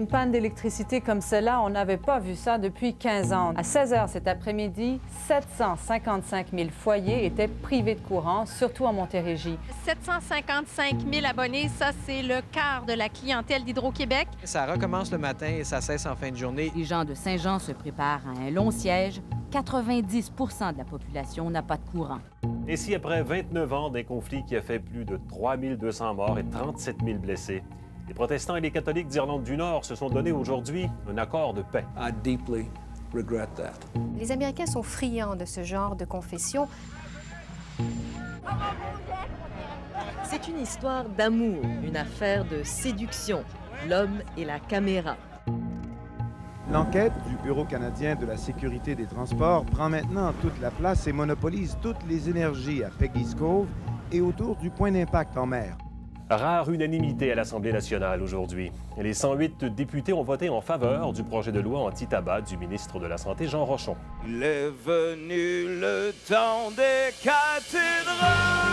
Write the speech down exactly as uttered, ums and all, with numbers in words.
panne d'électricité comme celle-là, on n'avait pas vu ça depuis quinze ans. À seize heures cet après-midi, sept cent cinquante-cinq mille foyers étaient privés de courant, surtout en Montérégie. sept cent cinquante-cinq mille abonnés, ça, c'est le quart de la clientèle d'Hydro-Québec. Ça recommence le matin et ça cesse en fin de journée. Les gens de Saint-Jean se préparent à un long siège. quatre-vingt-dix pour cent de la population n'a pas de courant. Et si après vingt-neuf ans d'un conflit qui a fait plus de trois mille deux cents morts et trente-sept mille blessés, les protestants et les catholiques d'Irlande du Nord se sont donné aujourd'hui un accord de paix. I deeply regret that. Les Américains sont friands de ce genre de confession. C'est une histoire d'amour, une affaire de séduction, l'homme et la caméra. L'enquête du Bureau canadien de la sécurité des transports prend maintenant toute la place et monopolise toutes les énergies à Peggy's Cove et autour du point d'impact en mer. Rare unanimité à l'Assemblée nationale aujourd'hui. Les cent huit députés ont voté en faveur du projet de loi anti-tabac du ministre de la Santé, Jean Rochon. Il est venu le temps des cathédrales.